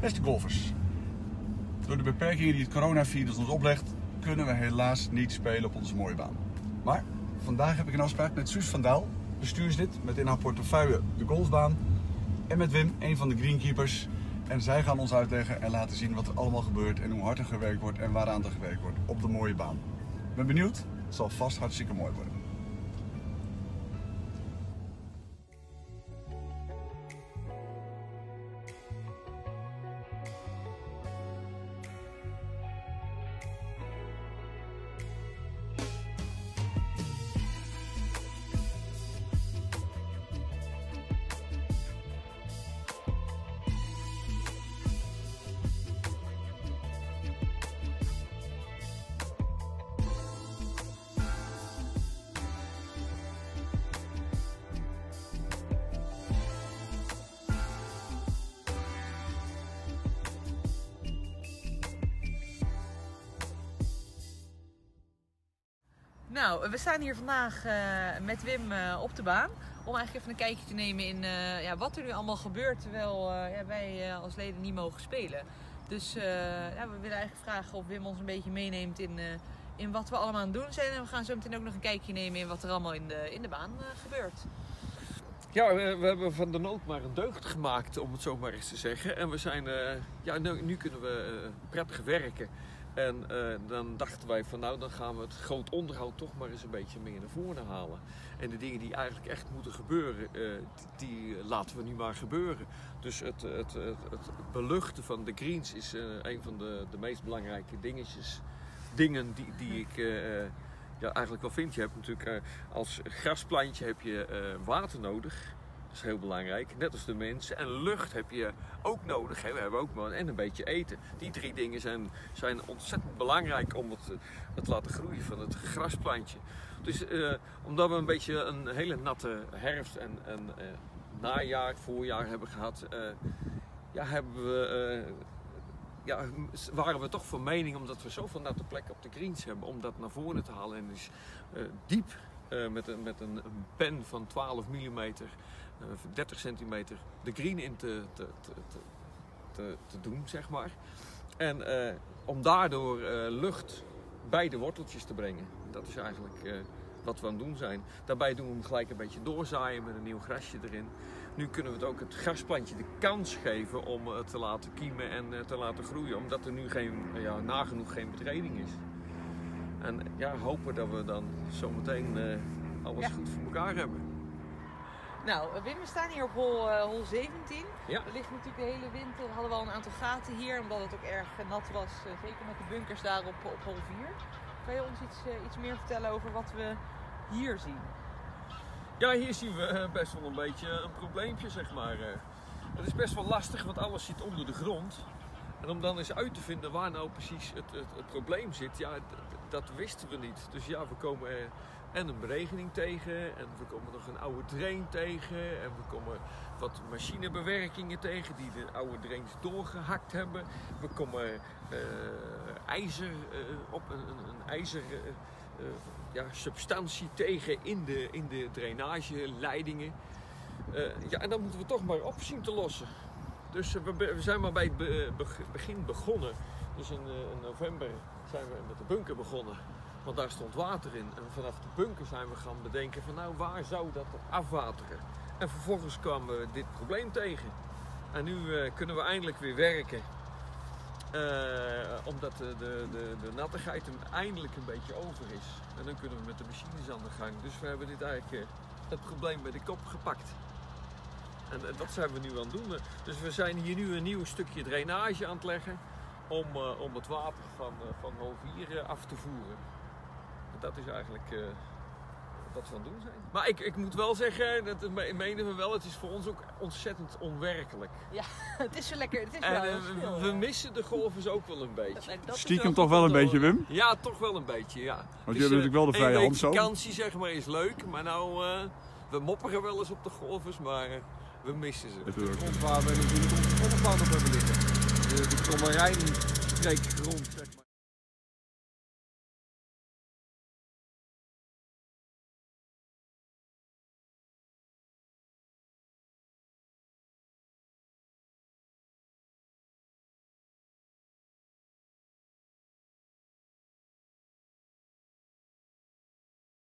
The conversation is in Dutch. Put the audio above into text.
Beste golfers, door de beperkingen die het coronavirus ons oplegt, kunnen we helaas niet spelen op onze mooie baan. Maar vandaag heb ik een afspraak met Suus van Daal, bestuurslid met in haar portefeuille de golfbaan, en met Wim, een van de greenkeepers. En zij gaan ons uitleggen en laten zien wat er allemaal gebeurt en hoe hard er gewerkt wordt en waaraan er gewerkt wordt op de mooie baan. Ik ben benieuwd, het zal vast hartstikke mooi worden. Nou, we staan hier vandaag met Wim op de baan om eigenlijk even een kijkje te nemen in wat er nu allemaal gebeurt terwijl wij als leden niet mogen spelen. Dus we willen eigenlijk vragen of Wim ons een beetje meeneemt in wat we allemaal aan het doen zijn. En we gaan zo meteen ook nog een kijkje nemen in wat er allemaal in de baan gebeurt. Ja, we hebben van de nood maar een deugd gemaakt, om het zo maar eens te zeggen. En we zijn, nu kunnen we prettig werken. En dan dachten wij van nou, dan gaan we het groot onderhoud toch maar eens een beetje meer naar voren halen. En de dingen die eigenlijk echt moeten gebeuren, die laten we nu maar gebeuren. Dus het beluchten van de greens is een van de meest belangrijke dingen die ik eigenlijk wel vind. Je hebt natuurlijk als grasplantje heb je water nodig. Dat is heel belangrijk, net als de mensen. En lucht heb je ook nodig. Hè? We hebben ook maar en een beetje eten. Die drie dingen zijn ontzettend belangrijk om het laten groeien van het grasplantje. Dus omdat we een beetje een hele natte herfst en najaar, voorjaar hebben gehad, waren we toch van mening, omdat we zoveel natte plekken op de greens hebben, om dat naar voren te halen. En dus diep met een pen van 12 mm, 30 centimeter de green in te doen, zeg maar. En om daardoor lucht bij de worteltjes te brengen. Dat is eigenlijk wat we aan het doen zijn. Daarbij doen we hem gelijk een beetje doorzaaien met een nieuw grasje erin. Nu kunnen we het ook het grasplantje de kans geven om het te laten kiemen en te laten groeien. Omdat er nu nagenoeg geen betreding is. En hopen dat we dan zometeen alles goed voor elkaar hebben. Nou, Wim, we staan hier op hol 17. Ja. Er ligt natuurlijk de hele winter, hadden we al een aantal gaten hier, omdat het ook erg nat was. Zeker met de bunkers daar op hol 4. Kan je ons iets meer vertellen over wat we hier zien? Ja, hier zien we best wel een beetje een probleempje, zeg maar. Het is best wel lastig, want alles zit onder de grond. En om dan eens uit te vinden waar nou precies het probleem zit, dat wisten we niet. Dus ja, we komen en een beregening tegen, en we komen nog een oude drain tegen, en we komen wat machinebewerkingen tegen die de oude drains doorgehakt hebben. We komen ijzer een ijzer substantie tegen in de drainageleidingen. En dan moeten we toch maar op zien te lossen. Dus we zijn maar bij het begin begonnen. Dus in november zijn we met de bunker begonnen. Want daar stond water in. En vanaf de bunker zijn we gaan bedenken van nou, waar zou dat afwateren? En vervolgens kwamen we dit probleem tegen. En nu kunnen we eindelijk weer werken. Omdat de nattigheid hem eindelijk een beetje over is. En dan kunnen we met de machines aan de gang. Dus we hebben dit eigenlijk het probleem bij de kop gepakt. En dat zijn we nu aan het doen. Dus we zijn hier nu een nieuw stukje drainage aan het leggen om het water van hol 4 af te voeren. En dat is eigenlijk wat we aan het doen zijn. Maar ik moet wel zeggen, dat menen we wel, het is voor ons ook ontzettend onwerkelijk. Ja, het is zo lekker. Het is en we missen de golfers ook wel een beetje. Stiekem toch wel een beetje, Wim? Ja, toch wel een beetje, ja. Want jullie hebben natuurlijk wel de vrije hand zo. Vakantie, zeg maar, is leuk, maar nou, we mopperen wel eens op de golfers, maar we missen ze. Het grond waar we natuurlijk onze oppervlakte op hebben liggen. De Kromme Rijn streek grond.